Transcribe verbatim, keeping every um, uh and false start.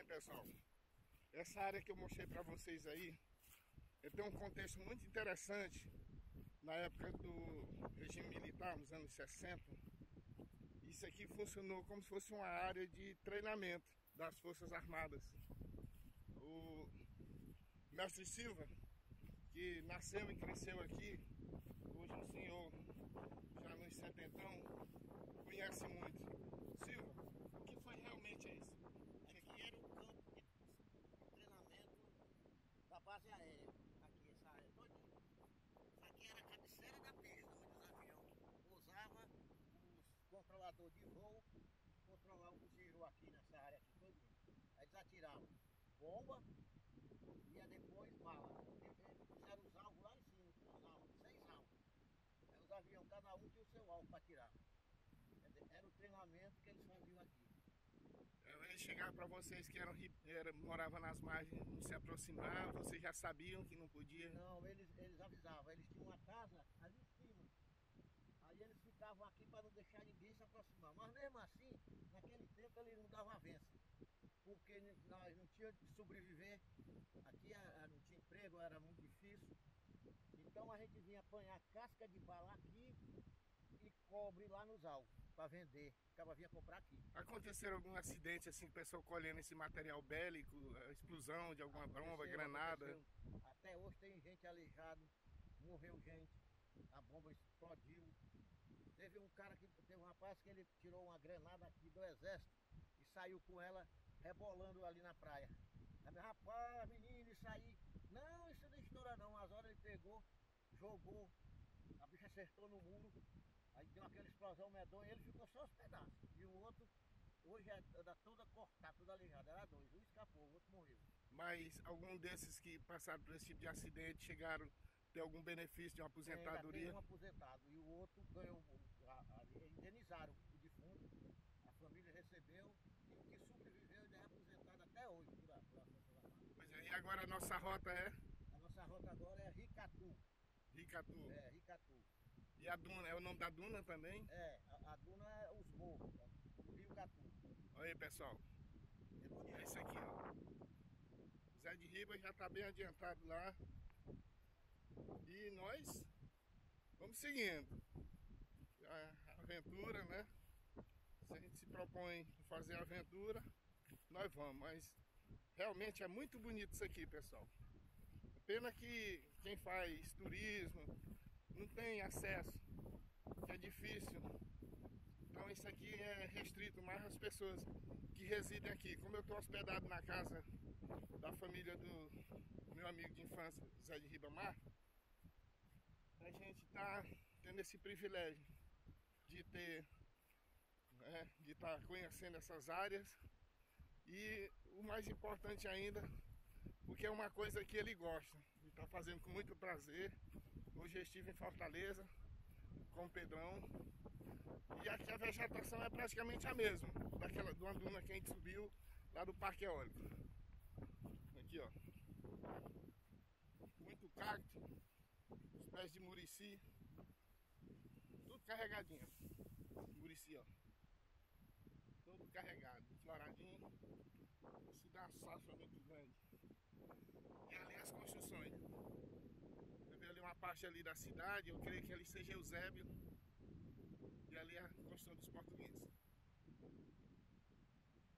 pessoal, essa área que eu mostrei para vocês aí, tem um contexto muito interessante. Na época do regime militar, nos anos sessenta, isso aqui funcionou como se fosse uma área de treinamento das Forças Armadas. O mestre Silva, que nasceu e cresceu aqui, hoje é um senhor já nos setentão, conhece muito. Silva, o que foi realmente isso? Aqui era um campo de treinamento da base aérea, aqui essa área todinha. Isso aqui era a cabeceira da pista, onde os aviões pousavam, os controladores de voo controlavam o giro aqui nessa área aqui todinha. Aí eles atiravam bomba e ia depois bala. Fizeram os alvos lá em cima, tinha os alvos, seis alvos. Aí os aviões, cada um tinha o seu alvo para atirar. Era o treinamento que eles faziam aqui. Eles chegaram para vocês que eram, eram, moravam nas margens, não se aproximavam, vocês já sabiam que não podia? Não, eles, eles avisavam, eles tinham uma casa ali em cima. Aí eles ficavam aqui para não deixar ninguém se aproximar. Mas mesmo assim, naquele tempo eles não davam avança. Porque nós não tínhamos de sobreviver. Aqui não tinha emprego, era muito difícil. Então a gente vinha apanhar casca de bala aqui e cobre lá nos alvos para vender. Acaba vinha comprar aqui. Aconteceram algum acidente assim, o pessoal colhendo esse material bélico, a explosão de alguma aconteceu, bomba, granada? Aconteceu. Até hoje tem gente aleijado, morreu gente, a bomba explodiu. Teve um cara que teve um rapaz que ele tirou uma granada aqui do exército e saiu com ela rebolando ali na praia. Aí, rapaz, menino, isso aí. Não, isso não estoura não. As horas ele pegou, jogou, a bicha acertou no muro. Aí deu aquela explosão medonha e ele ficou só os pedaços. E o outro, hoje é toda cortada, toda aleijada. Era dois, um escapou, o outro morreu. Mas algum desses que passaram por esse tipo de acidente chegaram a ter algum benefício de uma aposentadoria? Tem um aposentado e o outro ganhou, a, a, indenizaram o defunto. A família recebeu e o que sobreviveu ainda é aposentado até hoje por a, por a Forças Armadas. Pois é, e agora a nossa rota é? A nossa rota agora é Ricatu. Ricatu. É, Ricatu. E a duna, é o nome da duna também? É, a, a duna é os morros, do Rio Catu. Olha aí, pessoal. É isso aqui, ó. Zé de Riba já está bem adiantado lá. E nós vamos seguindo. A aventura, né? Se a gente se propõe a fazer a aventura, nós vamos. Mas realmente é muito bonito isso aqui, pessoal. Pena que quem faz turismo não tem acesso, que é difícil. Então isso aqui é restrito mais às pessoas que residem aqui. Como eu estou hospedado na casa da família do meu amigo de infância, Zé de Ribamar, a gente está tendo esse privilégio de ter, né, de estar tá conhecendo essas áreas. E o mais importante ainda, porque é uma coisa que ele gosta, ele está fazendo com muito prazer. Hoje eu estive em Fortaleza com o Pedrão e aqui a vegetação é praticamente a mesma daquela de uma duna que a gente subiu lá do Parque Eólico. Aqui, ó, muito cacto, os pés de murici, tudo carregadinho. Murici, ó, todo carregado, floradinho. Isso dá uma safra muito grande. E ali as construções. Você vê ali uma parte ali da cidade, eu creio que ali seja Eusébio. E ali a construção dos portugueses.